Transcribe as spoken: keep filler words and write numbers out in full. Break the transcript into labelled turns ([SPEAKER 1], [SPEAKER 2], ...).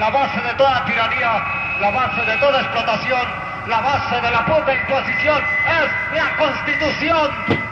[SPEAKER 1] la base de toda tiranía, la base de toda explotación, la base de la puta imposición es la Constitución.